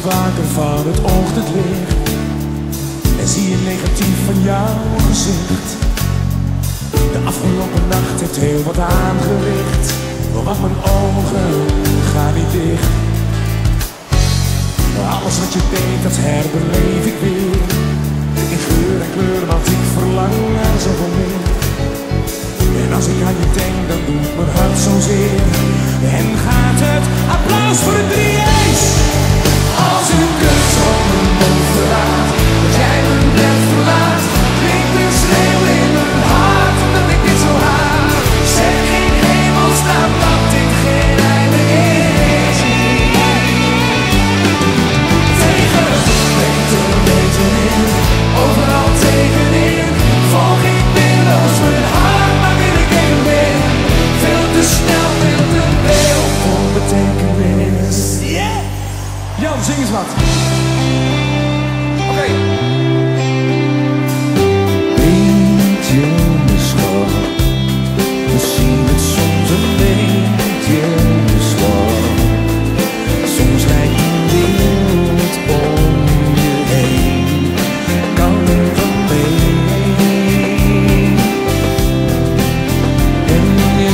waker van het ochtendlicht en zie je negatief van jouw gezicht. De afgelopen nacht heeft heel wat aangericht, want mijn ogen gaan niet dicht. Alles wat je deed, dat herbeleef ik weer, in geur en kleur, want ik verlang naar zoveel meer. En als ik aan je denk, dan doet mijn hart zozeer. En gaat het applaus voor de 3A's. Als een kus op mijn mond verlaat, dat jij mijn bed verlaat, klinkt een schreeuw in mijn hart, omdat ik dit zo haat. Zeg in hemelsnaam dat dit geen einde is. Tegen beter in, overal tegenin, volg ik willoos mijn hart, maar wil ik even weer. Veel te snel, veel te veel voor betekenis. Yeah! Jan, zing eens wat. Oké. Weet je misschien, misschien het soms een beetje zwak. Soms lijkt de wereld om je heen, kan van mee. En je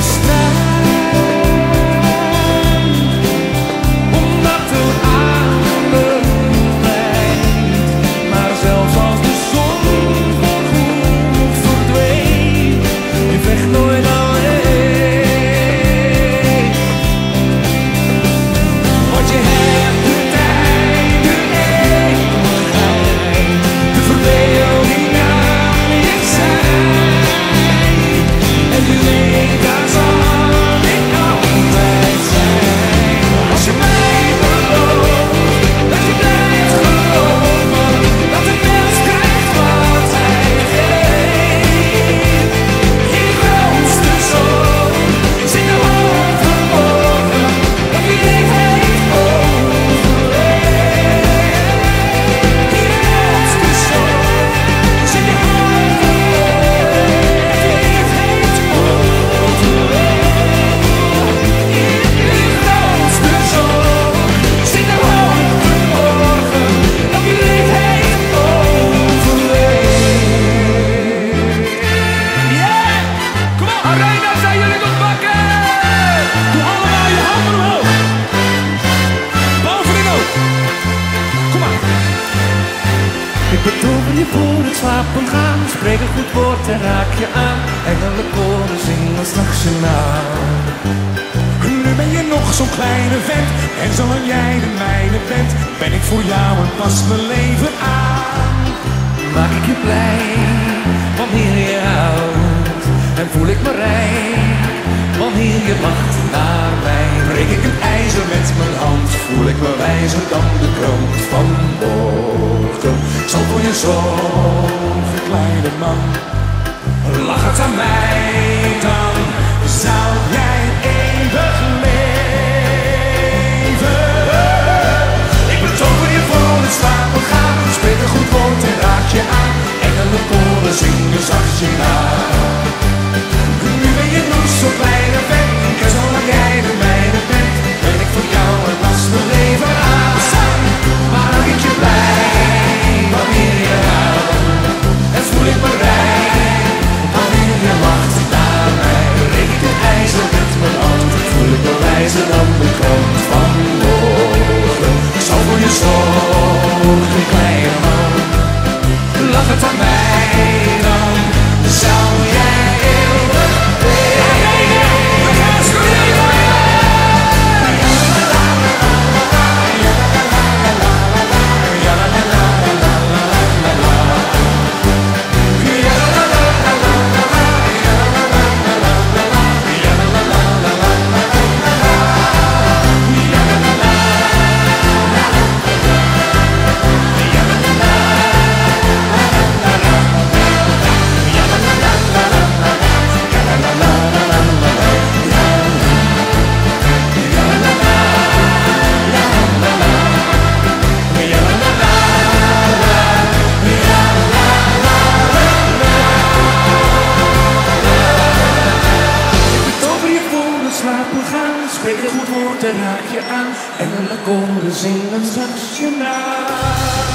strijdt, omdat er adem blijft. Maar zelfs als de zon voorgoed verdwijnt, je vecht nooit alleen. Want je hebt de tijd, de eeuwigheid, de verbeelding aan je zijn. En je weet, daar zal ik altijd zijn. Als je mij belooft, dat je blijft geloven, dat de mens krijgt wat hij geeft. Je grootste zorg zit er hoog verborgen, dat je leven heeft overleefd. Je grootste zorg zit er hoog verborgen, dat je leven heeft overleefd. Je grootste zorg zit er hoog verborgen, dat je leven heeft overleefd. Yeah! Kom op, Arena, zijn jullie nog wakker? Doe allemaal je handen omhoog. Bovenin ook. Kom maar. Ik betover je voor het slapen gaan, spreek een goed woord en raak je aan. Engelenkoren zingen straks je naam. Nu ben je nog zo'n kleine vent, en zolang jij de mijne bent, ben ik voor jou en pas mijn leven aan. Maak ik je blij, wanneer je houdt, en voel ik me rijk, wanneer je wacht naar mij. Breek ik een ijzer met mijn hand, voel ik me wijzer dan de kroon van morgen. Ik zal voor je zorgen, kleine man. Lach het aan mij dan, zou jij eeuwig leven. Ik betover je voor het slapen gaan, spreek een goed woord en raak je aan. Engelenkoren zingen zacht je na. Nu ben je nog zo klein en vet, en zolang jij de mijne bent, ben ik voor jou en pas mijn leven aan. Maak ik je blij, wanneer je huilt, en voel ik me rijk, wanneer je lacht naar mij. Breek ik het ijzer met mijn hand, voel ik me wijzer dan de kroon van morgen. Ik zal voor je zorgen, kleine man. Lach het aan mij dan, zou jij eeuwig leven. We gaan schreeuwen. gaan. Spreek een goed woord en raak je aan. Engelenkoren zingen straks je na.